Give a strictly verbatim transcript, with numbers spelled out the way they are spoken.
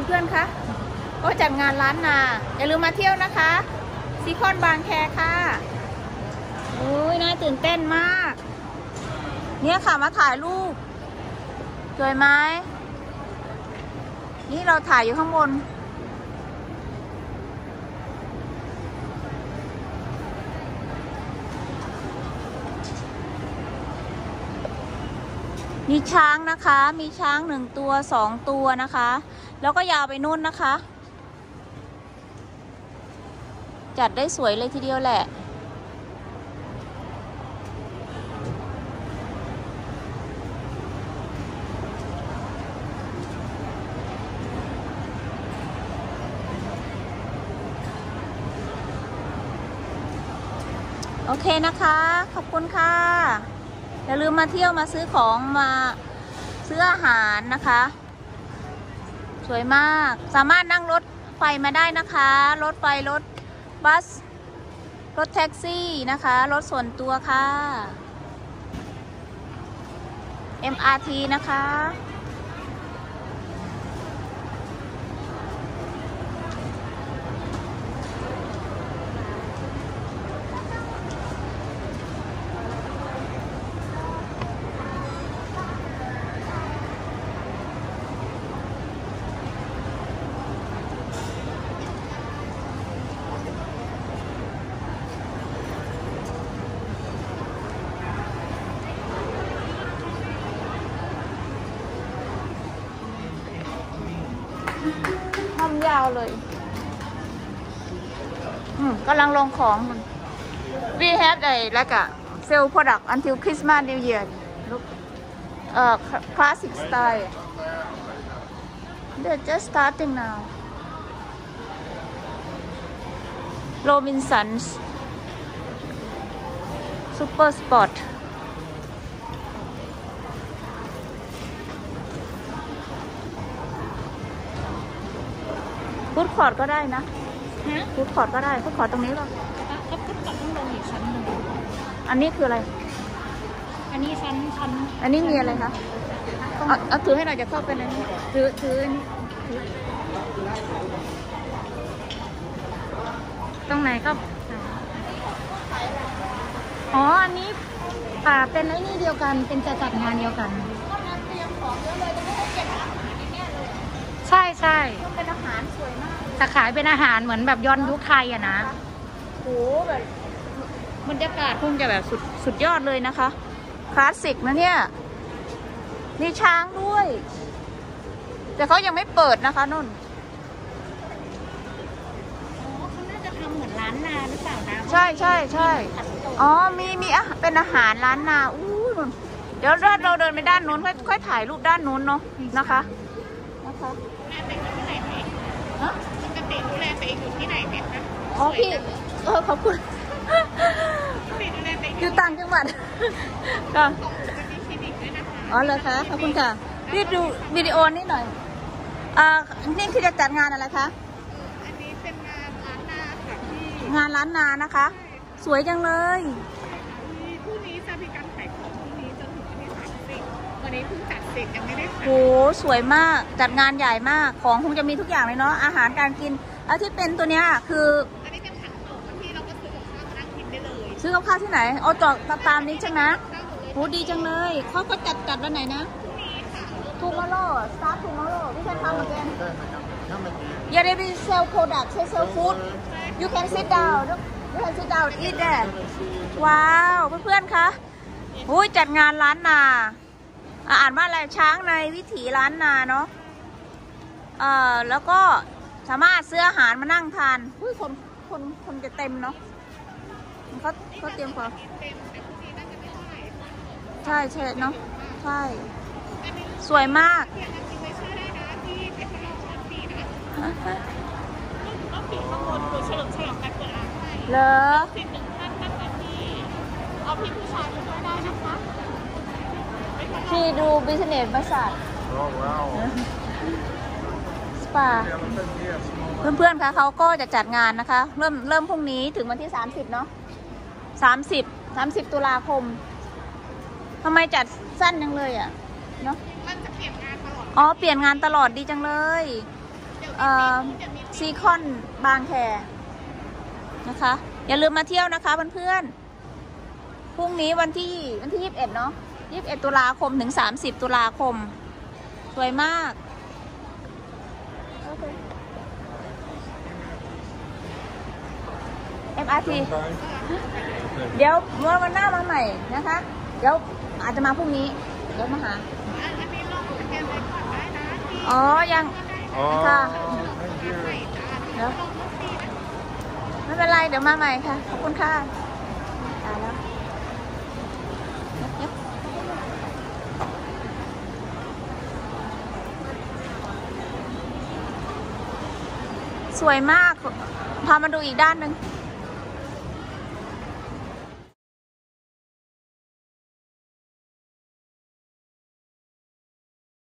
เพื่อนๆคะก็จัดงานล้านนาอย่าลืมมาเที่ยวนะคะซีคอนบางแคค่ะโอ้ยน่าตื่นเต้นมากเนี่ยค่ะมาถ่ายรูปสวยไหมนี่เราถ่ายอยู่ข้างบนมีช้างนะคะมีช้างหนึ่งตัวสองตัวนะคะแล้วก็ยาวไปนู่นนะคะจัดได้สวยเลยทีเดียวแหละโอเคนะคะขอบคุณค่ะอย่าลืมมาเที่ยวมาซื้อของมาซื้ออาหารนะคะสวยมากสามารถนั่งรถไฟมาได้นะคะรถไฟรถบัสรถแท็กซี่นะคะรถส่วนตัวค่ะ เอ็ม อาร์ ที นะคะห้อมยาวเลยอืมกำลังลงของ we have a like a sell product until Christmas New Year look uh classic style they're just starting now Robinsons Super Sportฟูดคอร์ทก็ได้นะฟูดคอร์ทก็ได้ฟูดคอร์ทตรงนี้หรอก็ฟูดคอร์ทต้องลงอีกชั้นหนึ่งอันนี้คืออะไรอันนี้ชั้นชั้นอันนี้มีอะไรคะเอาเอาถือให้หน่อยจะเข้าไปในนี้ถือถืออันนี้ตรงไหนก็อ๋ออันนี้ป่าเป็นไอ้นี่เดียวกันเป็นจะจัดงานเดียวกันใช่ใช่เป็นอาหารสวยมากแต่ขายเป็นอาหารเหมือนแบบย้อนยุคไทยอะนะโหแบบบรรยากาศคงจะแบบสุดสุดยอดเลยนะคะคลาสสิกนะเนี่ยมีช้างด้วยแต่เขายังไม่เปิดนะคะนุ่นอ๋อเขาน่าจะทำเหมือนร้านนาหรือเปล่านะใช่ใช่ใช่อ๋อมีมีอ่ะเป็นอาหารร้านนาอู้นุ่นเดี๋ยวเราเดินไปด้านนู้นค่อยค่อยถ่ายรูปด้านนู้นเนาะนะคะนะคะปกติดูแลตัวเองอยู่ที่ไหนเม็ดนะอ๋อพี่เออขอบคุณอยู่ต่างจังหวัดก็อ๋อเลยคะขอบคุณค่ะพี่ดูวิดีโอนี่หน่อยอ่านี่คือจะจัดงานอะไรคะอันนี้เป็นงานล้านนาค่ะพี่งานล้านนานะคะสวยจังเลยพรุ่งนี้จะมีการขายของพรุ่งนี้จนถึงวันที่สามสิบวันนี้เพิ่งจัดเสร็จยังไม่ได้ขายโหสวยมากจัดงานใหญ่มากของคงจะมีทุกอย่างเลยเนาะอาหารการกินแล้วที่เป็นตัวเนี้ยคืออันนี้เป็นถังโตที่เราก็ซื้อกับข้าวมานั่งกินได้เลยซื้อกับข้าวที่ไหนเอาจอดตามนี้ใช่ไหมโหดีจังเลยเขาก็จัดจัดวันไหนนะtomorrow start tomorrow we can come again yeah they will sell product they sell food you can sit down you can sit down eat there ว้าวเพื่อนๆคะอุ้ยจัดงานล้านนาอ่านว่าอะไรช้างในวิถีล้านนาเนาะเอ่อแล้วก็สามารถซื้ออาหารมานั่งทานอุ้ยคนคนคนจะเต็มเนาะเขาเขาเตรียมพอใช่ใช่เนาะใช่สวยมากก็ปิดข้างบนคือเฉลิมฉลองการเปิดร้านให้เหรอสิบหนึ่งท่านท่านนั้นที่เอาพี่ผู้ชายมาด้วยได้นะคะที่ดูบิสเนสบริษัทสปาเพื่อนๆคะเขาก็จะจัดงานนะคะเริ่มเริ่มพรุ่งนี้ถึงวันที่สามสิบเนาะสามสิบสามสิบตุลาคมทำไมจัดสั้นจังเลยอ่ะเนาะมันจะเปลี่ยนงานตลอดอ๋อเปลี่ยนงานตลอดดีจังเลยเดี๋เอ่อซีคอนบางแคนะคะ อย่าลืมมาเที่ยวนะคะเพื่อนๆพรุ่งนี้วันที่วันที่ยี่สิบเอ็ดเนาะยี่สิบเอ็ดตุลาคมถึงสามสิบตุลาคมสวยมาก เอ็ม อาร์ ที เดี๋ยววันวันหน้ามาใหม่นะคะ เดี๋ยวอาจจะมาพรุ่งนี้ เดี๋ยวมาหาอันนี้ลองสแกนไว้ก่อนได้นะที่อ๋อ ยังอ๋อค่ะ thank you เดี๋ยวไม่เป็นไร เดี๋ยวมาใหม่ค่ะ ขอบคุณค่ะตายแล้วเย็บๆสวยมาก พามาดูอีกด้านหนึ่ง